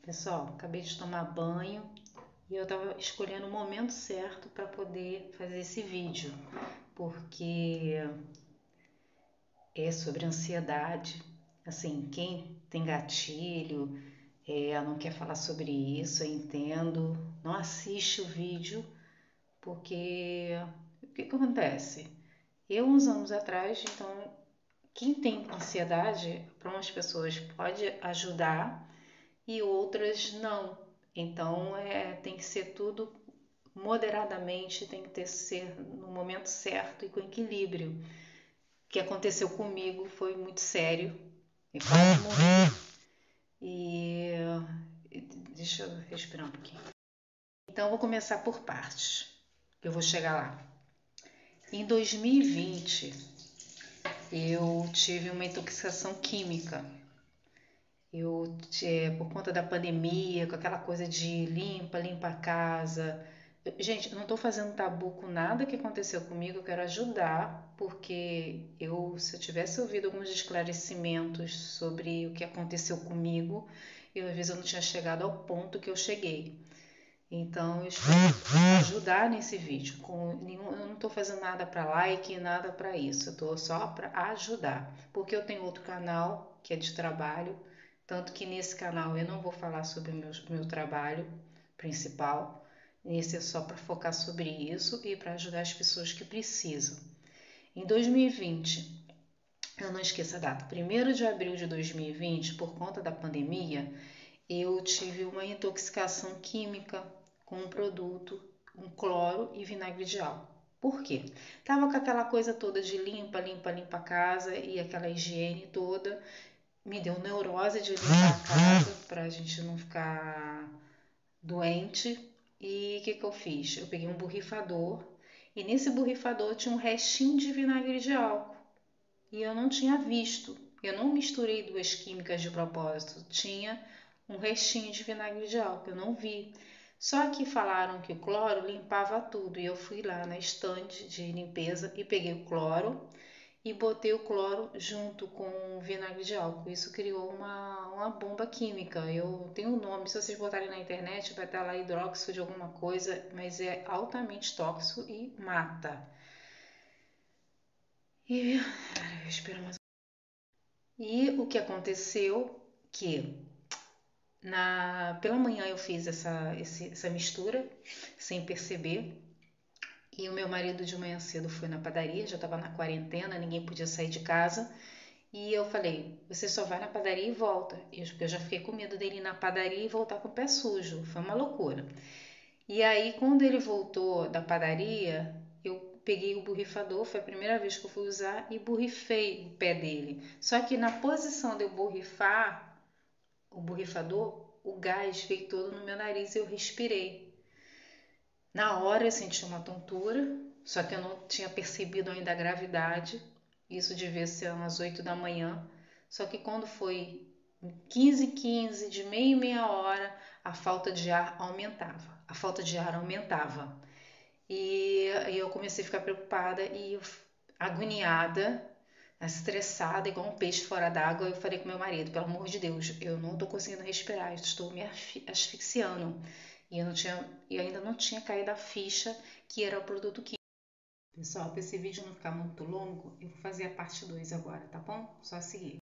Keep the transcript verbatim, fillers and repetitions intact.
Pessoal, acabei de tomar banho e eu estava escolhendo o momento certo para poder fazer esse vídeo, porque é sobre ansiedade. Assim, quem tem gatilho, é, não quer falar sobre isso, eu entendo. Não assiste o vídeo, porque o que, que acontece? Eu, uns anos atrás, então, quem tem ansiedade, para umas pessoas pode ajudar e outras não. Então, é, tem que ser tudo moderadamente, tem que ter, ser no momento certo e com equilíbrio. O que aconteceu comigo foi muito sério, eu quase morri. E deixa eu respirar um pouquinho. Então, eu vou começar por partes, eu vou chegar lá. Em dois mil e vinte, eu tive uma intoxicação química. Eu, é, por conta da pandemia, com aquela coisa de limpa, limpa a casa. Eu- gente, eu não estou fazendo tabu com nada que aconteceu comigo, eu quero ajudar, porque eu, se eu tivesse ouvido alguns esclarecimentos sobre o que aconteceu comigo, eu, às vezes eu não tinha chegado ao ponto que eu cheguei. Então, eu estou para ajudar nesse vídeo. Com nenhum, eu não estou fazendo nada para like, nada para isso. Eu estou só para ajudar. Porque eu tenho outro canal que é de trabalho. Tanto que nesse canal eu não vou falar sobre o meu, meu trabalho principal. Esse é só para focar sobre isso e para ajudar as pessoas que precisam. Em dois mil e vinte, eu não esqueço a data, primeiro de abril de dois mil e vinte, por conta da pandemia, eu tive uma intoxicação química com um produto, um cloro e vinagre de álcool. Por quê? Tava com aquela coisa toda de limpa, limpa, limpa a casa e aquela higiene toda. Me deu neurose de limpar a casa para a gente não ficar doente. E o que, que eu fiz? Eu peguei um borrifador e nesse borrifador tinha um restinho de vinagre de álcool. E eu não tinha visto. Eu não misturei duas químicas de propósito. Tinha um restinho de vinagre de álcool, eu não vi. Só que falaram que o cloro limpava tudo e eu fui lá na estante de limpeza e peguei o cloro e botei o cloro junto com o vinagre de álcool. Isso criou uma, uma bomba química. Eu tenho um nome, se vocês botarem na internet vai estar lá hidróxido de alguma coisa, mas é altamente tóxico e mata. E eu espero mais. E o que aconteceu que na, pela manhã eu fiz essa, esse, essa mistura sem perceber. E o meu marido de manhã cedo foi na padaria, já estava na quarentena, ninguém podia sair de casa. E eu falei, você só vai na padaria e volta. Eu, eu já fiquei com medo dele ir na padaria e voltar com o pé sujo. Foi uma loucura. E aí, quando ele voltou da padaria, eu peguei o borrifador, foi a primeira vez que eu fui usar, e borrifei o pé dele. Só que na posição de eu borrifar o borrifador, o gás veio todo no meu nariz e eu respirei. Na hora eu senti uma tontura, só que eu não tinha percebido ainda a gravidade. Isso devia ser umas oito da manhã. Só que quando foi quinze e quinze, de meia e meia hora, a falta de ar aumentava. A falta de ar aumentava. E, e eu comecei a ficar preocupada e agoniada, estressada, igual um peixe fora d'água. Eu falei com meu marido, pelo amor de Deus, eu não estou conseguindo respirar, estou me asfixiando. E eu não tinha, e ainda não tinha caído a ficha que era o produto químico. Pessoal, para esse vídeo não ficar muito longo, eu vou fazer a parte dois agora, tá bom? Só seguir.